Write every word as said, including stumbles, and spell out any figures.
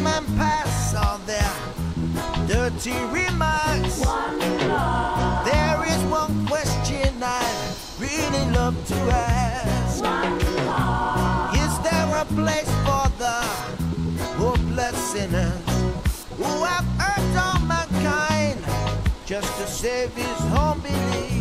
come and pass all their dirty remarks. One love. There is one question I'd really love to ask. One love. Is there a place for the hopeless sinners who have hurt all mankind just to save his home belief?